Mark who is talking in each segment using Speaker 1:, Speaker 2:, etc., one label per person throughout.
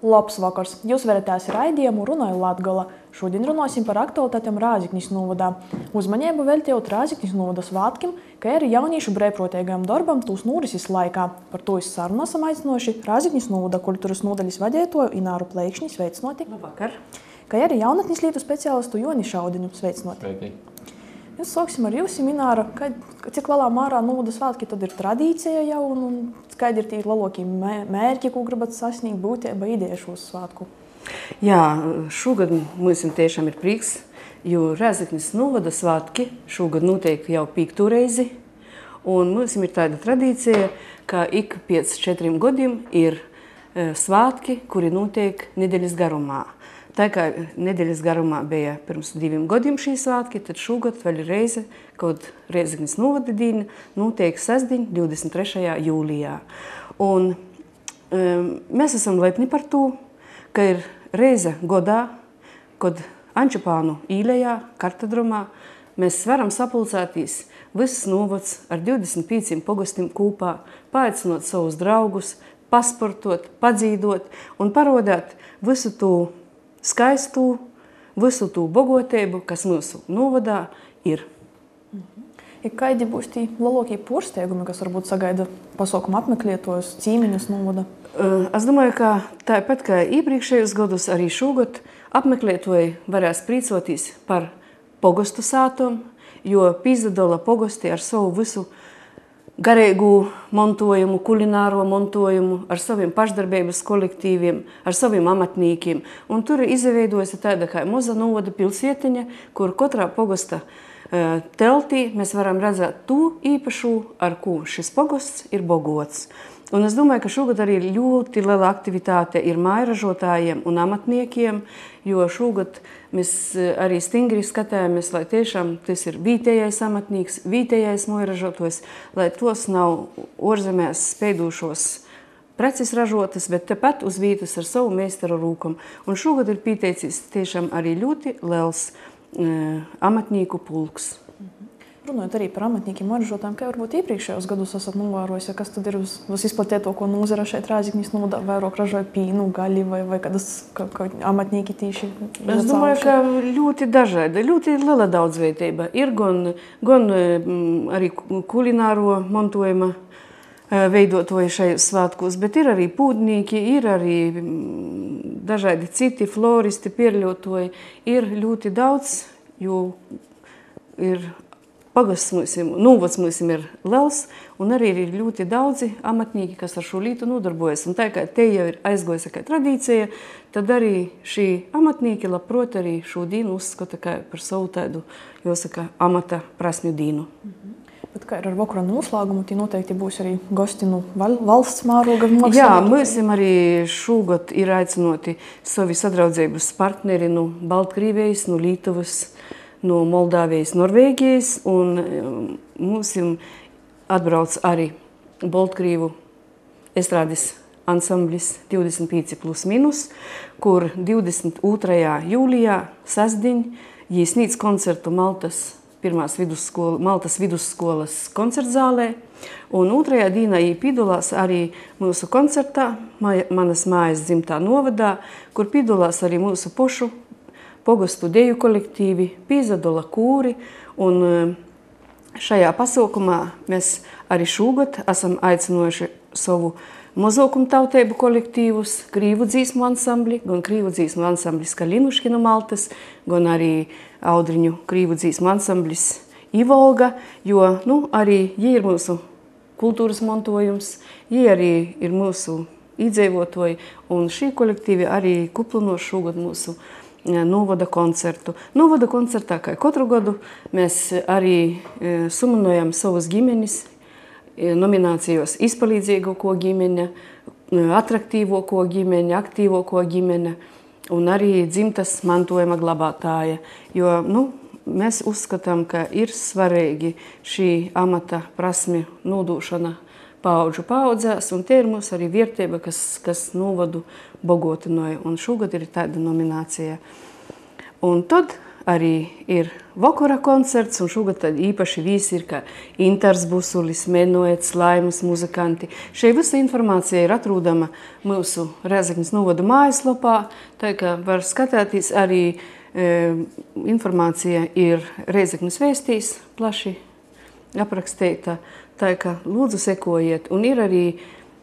Speaker 1: Labs vakars! Jūs veratās raidījumu Runāju Latgola. Šodien runāsim par aktualitātēm Rāziknis novadā. Uzmanību veltījot Rāziknis novada svātkim, kā arī jauniešu brīvprātīgajam darbam tūs norises laikā. Par to sarunu esam aicinoši Rāziknis novada kultūras nodaļas vadītāju Ināru Pleikšņi, sveicināti.
Speaker 2: Labvakar.
Speaker 1: Kā arī jaunatnes lietu speciālistu Joni Šaudiņu, sveicināti.
Speaker 3: Sveiki.
Speaker 1: Mēs sāksim ar jums, Ināra. Cik lielā mērā novada svētki tad ir tradīcija jau un kādi ir tie lielākie mērķi, ko gribat sasniegt būtībā ideja šos svētku?
Speaker 2: Jā, šogad mums tiešām ir prieks, jo Rēzeknes novada svētki šogad notiek jau 5. reizi. Un mums ir tāda tradīcija, ka ik pēc 4 gadiem ir svētki, kuri notiek nedēļas garumā. Tā kā nedēļas garumā bija pirms 2 gadiem šī svētki, tad šogad vēl ir reize, kad Rēzeknes novada diena notiek sestdien, 23. jūlijā. Un mēs esam lepni par to, ka ir reize gadā, kad Ančupānu īlējā, kartodromā, mēs varam sapulcēties visas novads ar 25 pogastiem kopā, paaicinot savus draugus, pasportot, padzīdot un parodāt visu to skaistu, visu tū bogotību, kas mūsu novadā ir.
Speaker 1: Ja kādi būs tī lielākie pārsteigumi, kas varbūt sagaida pasākumu apmeklētājus, cīmiņus novada?
Speaker 2: Es domāju, ka tāpat kā iepriekšējos gadus, arī šogad apmeklētāji varēs prīcoties par pogostu sātom, jo Pīzdadola pogosti ar savu visu garīgu montojumu, kulināro montojumu, ar saviem pašdarbības kolektīviem, ar saviem amatniekiem. Un tur ir izveidojusi tāda kā maza novada pilsētiņa, kur katrā pogosta teltī mēs varam redzēt to īpašu, ar ko šis pogosts ir bogots. Un es domāju, ka šogad arī ļoti liela aktivitāte ir mājražotājiem un amatniekiem, jo šogad mēs arī stingri skatāmies, lai tiešām tas ir vietējais amatnieks, vietējais mājražotājs, lai tos nav ārzemēs spēdūšos preces ražotas, bet tepat uz vietas ar savu meistaru rūkumu. Un šogad ir pieteicis tiešām arī ļoti liels amatnieku pulks.
Speaker 1: Runājot arī par amatniekiem ražotājiem, kā varbūt iepriekšējos gados esat novērojis, kas tad ir visizplatītāko nozara šeit Rēzeknes novadā, vairāk ražoja pīnu, gaļi vai kādas amatnieki tīši?
Speaker 2: Es domāju, ka ļoti dažādi, ļoti liela daudzveidība. Ir gan arī kulināro montojuma veidotoji šajos svētkos, bet ir arī pūdnieki, ir arī dažādi citi floristi, pierļotoji. Ir ļoti daudz, jo ir pagasts novads mums ir liels, un arī ir ļoti daudzi amatnieki, kas ar šo lietu nodarbojas. Un tā kā te jau ir aizgojusi kā tradīcija, tad arī šī amatnieki labprot arī šo dienu uzskata par savu tādu, jāsaka, amata prasmju dienu.
Speaker 1: Bet kā ir ar vakara noslēgumu, tie noteikti būs arī gosti no valsts mēroga mākslinieki?
Speaker 2: Jā, mēs arī šogad ir aicinoti savi sadraudzības partneri no Baltkrievijas, no Lietuvas, no Moldāvijas, Norvēģijas, un mums atbrauc arī Baltkrievu estrādes ansamblis 25+-, kur 22. jūlijā sestdien sniedz koncertu Maltas vidusskolas koncertzālē, un 2. dienā piedalās arī mūsu koncertā Manas mājas dzimtā novadā, kur piedalās arī mūsu pošu pogostu deju kolektīvi, Pīzdadola kūri, un šajā pasaukumā mēs arī šogad esam aicinojuši savu mazākumtautību kolektīvus, krīvu dzīsmu ansambli, gan krīvu dzīsmu ansamblis Kalinuški no Maltas, gan arī audriņu krīvu dzīsmu ansamblis Ivolga, jo arī jie ir mūsu kultūras montojums, jie arī ir mūsu iedzīvotāji, un šī kolektīvi arī kuplino šogad mūsu novada koncertu. Novada koncertā, kā katru gadu, mēs arī sumanojam savus ģimenes nominācijos izpalīdzīgāko ģimene, atraktīvāko ģimene, aktīvāko ģimene un arī dzimtas mantojuma glabātāja. Jo mēs uzskatām, ka ir svarīgi šī amata prasmi nodūšana paudžu paudzēs, un tie ir mums arī vērtība, kas novadu bogotinoja, un šogad ir tāda nominācija. Un tad arī ir vakara koncerts, un šogad tad īpaši visi ir, kā Intars Busulis, Menoets, Laimas muzikanti. Šeit visa informācija ir atrūdama mūsu Rēzeknes novada mājaslapā, tā kā var skatīties arī informācija ir Rēzeknes vēstīs plaši aprakstīta, tā kā lūdzu sekojiet, un ir arī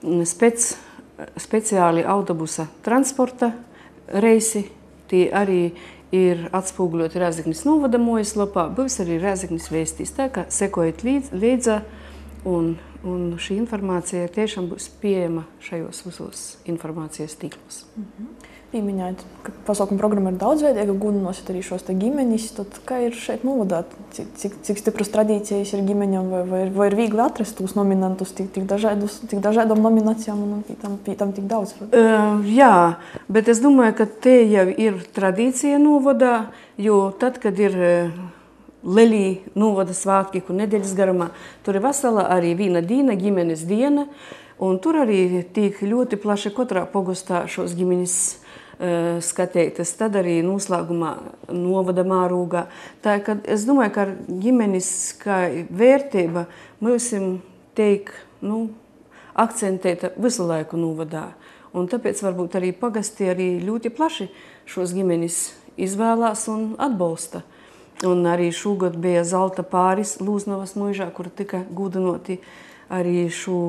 Speaker 2: speciāli autobusa transporta reisi, tie arī ir atspūgļoti Rēzeknes novada mājaslapā, būs arī Rēzeknes vēstīs, tā kā sekojiet līdzi, un šī informācija tiešām būs pieejama šajos visos informācijas tīklos.
Speaker 1: Pieminējot, ka pasākuma programma ir daudzveidīga, gudinosit arī šos te ģimeņus, tad kā ir šeit novadā? Cik stipras tradīcijas ir ģimeņam, vai ir viegli atrast tos nominantus tik dažādām nominācijām un pītam tik daudz?
Speaker 2: Jā, bet es domāju, ka te jau ir tradīcija novadā, jo tad, kad ir lielī novada svātki, kur nedēļas garumā, tur ir vesela arī viena diena, ģimenes diena, un tur arī tiek ļoti plaši katrā pogastā šos ģimenes skatētas, tad arī noslēgumā novada mārūgā. Tā, kad es domāju, ka ģimenes kā vērtība mūsim teik, akcentēta visu laiku novadā. Un tāpēc varbūt arī pagasti arī ļoti plaši šos ģimenes izvēlās un atbalsta. Un arī šogad bija Zelta pāris Lūznavas muižā, kur tika gudinoti arī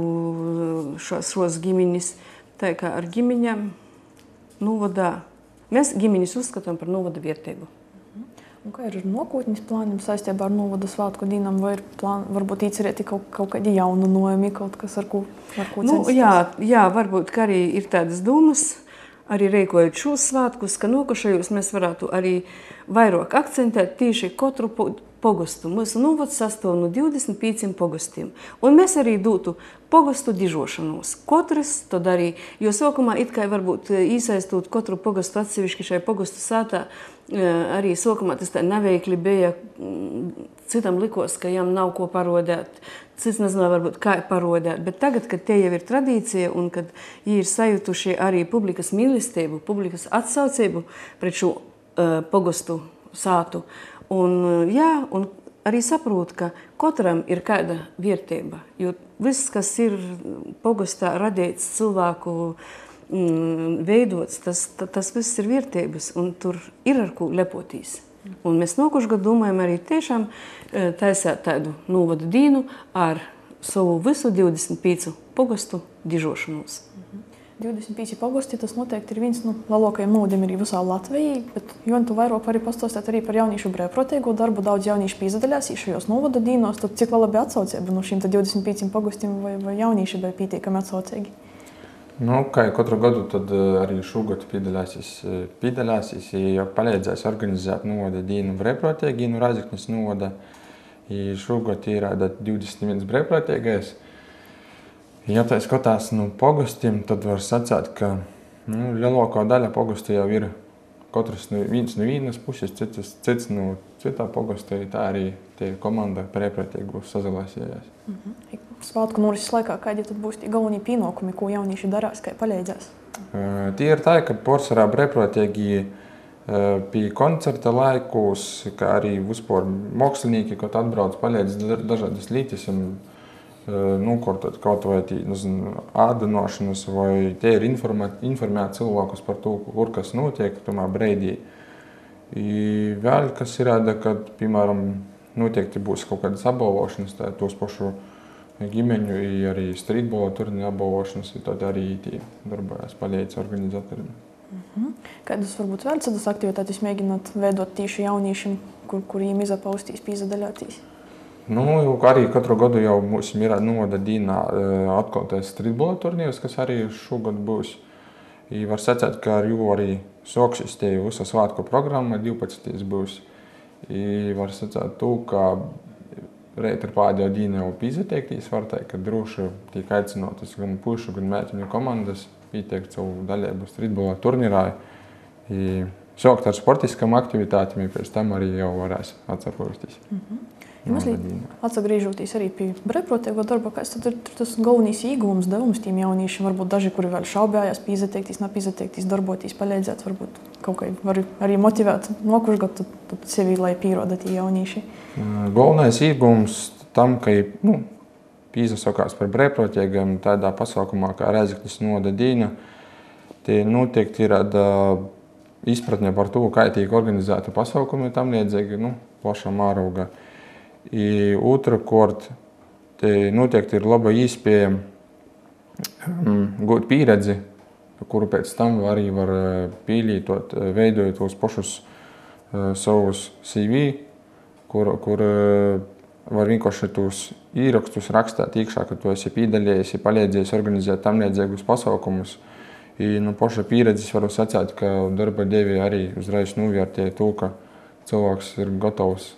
Speaker 2: šos ģimenes. Tā kā ar ģimeņām novadā. Mēs ģimeņus uzskatām par novada vērtību.
Speaker 1: Un kā ir ar nākotnes plāniem saistībā ar novada svātku dienām, vai ir varbūt īcerēti kaut kādi jaunojumi, kaut kas, ar ko censties?
Speaker 2: Jā, varbūt, ka arī ir tādas domas, arī rīkojot šos svātkus, ka nākošajos mēs varētu arī vairāk akcentēt tieši katru pogastu. Mūsu novads sastāv no 25 pogastiem. Un mēs arī dotu pogastu dižošanos. Katrs tad arī, jo sākumā it kā varbūt iesaistot katru pogastu atsevišķi šai pogastu sātā, arī sākumā tas tā neveikli bija, citam likos, ka jām nav ko parodēt, cits nezināja varbūt kā parodēt, bet tagad, kad te jau ir tradīcija un kad viņi ir sajutuši arī publikas mīlestību, publikas atsaucību pret šo pogastu sātu, un arī saprot, ka katram ir kāda vērtība, jo viss, kas ir pogastā radīts cilvēku veidots, tas viss ir vērtības, un tur ir ar ko lepotīs. Un mēs nākošu gadu domājam arī tiešām taisēt tādu novada dienu ar savu visu 25 pogastu dižošanos.
Speaker 1: 25 pogasti, tas noteikti ir viens no lielākajiem novadiem arī visā Latvijā, bet Jon, tu vairāk vari pastāstīt arī par jauniešu brīvprātīgo darbu. Daudz jauniešu piedalījās šajos novada dienos, tad cik liela bija atsaucība no šiem 25 pogastiem, vai jaunieši bija pietiekami atsaucīgi?
Speaker 3: Kā katru gadu, tad arī šogad piedalās, ja palīdzēs organizēt novada dienu brīvprātīgo no Rēzeknes novada. Šogad ir 21 brīvprātīgais. Ja tā skatās no pogastiem, tad var sacīt, ka lielākā daļa pogastu jau ir katrs viens no vienas puses, cits no citā pogasta, tā arī tie komanda brīvprātīgo sazalasījās.
Speaker 1: Svātku norises laikā, kādi tad būs tie galvenie pienākumi, ko jaunieši darās, kā palīdzēs?
Speaker 3: Tie ir tā, ka pārsvarā brīvprātīgi pie koncerta laikos, kā arī vispār mākslinieki, kad atbrauc palīdz dažādas lietas, nokārtot kaut vai ādinošanas, vai te ir informēt cilvēkus par to, kur kas notiek tomā breidī. Vēl, kas ir, kad, piemēram, noteikti būs kaut kādas apbalvošanas, tā tos pašu ģimeņu, arī streetbola turnīru apbalvošanas, tad arī tie darbojas palīdz organizatoriem.
Speaker 1: Kādas varbūt vēl citas aktivitātes mēģināt veidot tieši jauniešiem, kuriem izapaustīs, pīzadaļātīs?
Speaker 3: Arī katru gadu jau mums ir novada dienā atklātais streetbola turnīrs, kas arī šogad būs. Var sacīt, ka ar jū arī sāksies te visa svātku programma, 12. būs. Var sacīt to, ka reit ir pēdējo dienu jau pīzateiktīs, var teikt, ka droši tiek aicinotas gan pušu, gan mētiņu komandas pieteikt savu daļību streetbola turnīrā. Sākt ar sportiskām aktivitātēm, pēc tam arī jau varēs atcerpostīs.
Speaker 1: Atsagriežoties arī pie brīvprātīgo darba, kas tad ir tas galvenais iegūms, devums tiem jauniešiem, varbūt daži, kuri vēl šaubējās, pīzateikties, nepīzateikties, darboties, palīdzēt, varbūt kaut kā var arī motivēt nokušgot sevi, lai pieroda tie jaunieši.
Speaker 3: Galvenais iegūms tam, ka pīzasokās par brīvprātīgiem tādā pasaukumā kā Rēzeknis novada dīna, tie noteikti ir izpratne par to, kā tiek organizēta pasaukumi tam liedzīgi, plašā mārauga. I otrkārt, te noteikti ir laba iespēja gūt pieredzi, kuru pēc tam arī var pielietot, veidojot tos pašus savus CV, kur var vienkārši tos īrakstus rakstāt iekšā, ka tu esi piedalījies, palīdzējis organizēt tam liedzīgus pasaukumus. I paša pieredzes varu sacīt, ka darba devēji arī uzreiz novērtēja to, ka cilvēks ir gatavs,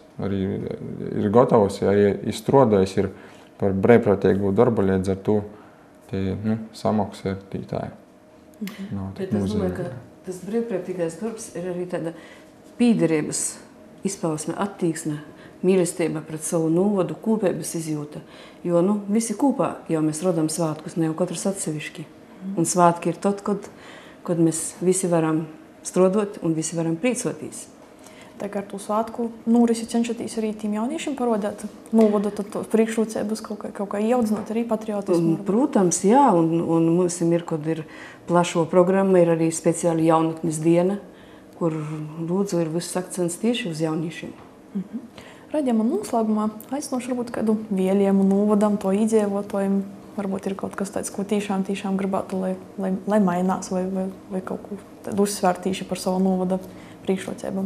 Speaker 3: arī izstrādājis ir par brīvprātīgu darbu, līdz ar to samaksa ir tītāja.
Speaker 2: Bet es domāju, ka tas brīvprātīgais darbs ir arī tāda pīderības izpausme, attieksme, mīlestība pret savu novadu, kopības izjūta. Jo visi kopā jau mēs rodam svātkus, ne jau katrs atsevišķi. Un svātki ir tad, kad mēs visi varam strādāt un visi varam priecoties.
Speaker 1: Tā kā ar to svātku norisi cenšaties arī tiem jauniešiem parodēt, novada priekšrocības kaut kā ieaudzināt arī patriotismu.
Speaker 2: Protams, jā, un mums ir, kad ir plašo programma, ir arī speciāli jaunatnes diena, kur lūdzu ir viss akcents tieši uz jauniešiem.
Speaker 1: Raidījumā noslēgumā aicinošu varbūt kādu vēlējumu novadam, to iedzīvotājiem. Varbūt ir kaut kas tāds, ko tiešām gribētu, lai mainās vai kaut ko tādu uzsvērt tieši par savu novada priekšrocībām.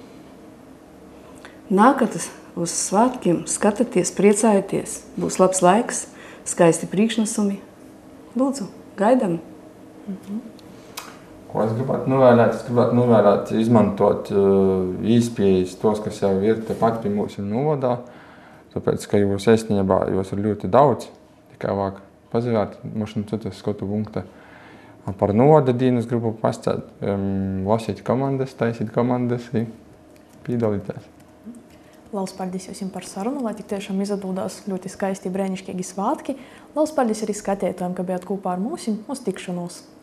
Speaker 2: Nākat uz svētkiem, skatieties, priecājieties. Būs labs laiks, skaisti priekšnesumi. Lūdzu, gaidam.
Speaker 3: Ko es gribētu novēlēt? Es gribētu novēlēt izmantot īspējas tos, kas jau ir tepat pie mūsu novadā, tāpēc, ka jūs īstenībā jūs ir ļoti daudz. Tikai vāk pazivērt, mašanu citas skotu punkta. Par novada dienu es gribu pastāstīt, lasīt komandas, taisīt komandas un piedalīties.
Speaker 1: Liels paldies jums par sarunu, lai tik tiešām izdodas ļoti skaisti brēnišķīgi svātki. Liels paldies arī skatītājiem, ka bijāt kopā ar mums uz tikšanos.